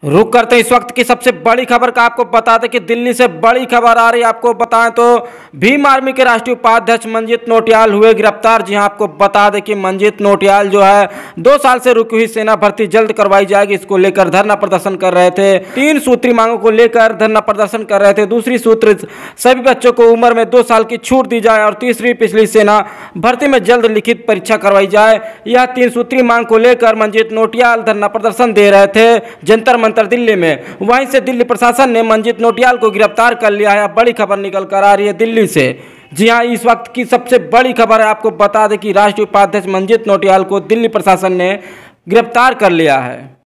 रुक करते इस वक्त की सबसे बड़ी खबर का आपको बता दें कि दिल्ली से बड़ी खबर आ रही है। आपको बताएं तो भीम आर्मी के राष्ट्रीय उपाध्यक्ष मंजीत नौटियाल हुए गिरफ्तार। जी हां, आपको बता दें कि मंजीत नौटियाल जो है 2 साल से रुकी हुई सेना भर्ती जल्द करवाई जाएगी, इसको लेकर धरना प्रदर्शन कर रहे थे। 3 सूत्री मांगों को लेकर धरना प्रदर्शन कर रहे थे। दूसरी सूत्र सभी बच्चों को उम्र में 2 साल की छूट दी जाए और तीसरी पिछली सेना भर्ती में जल्द लिखित परीक्षा करवाई जाए। यह 3 सूत्री मांग को लेकर मंजीत नौटियाल धरना प्रदर्शन दे रहे थे जंतर दिल्ली में। वहीं से दिल्ली प्रशासन ने मंजीत नौटियाल को गिरफ्तार कर लिया है। बड़ी खबर निकल कर आ रही है दिल्ली से। जी हां, इस वक्त की सबसे बड़ी खबर है। आपको बता दें कि राष्ट्रीय उपाध्यक्ष मंजीत नौटियाल को दिल्ली प्रशासन ने गिरफ्तार कर लिया है।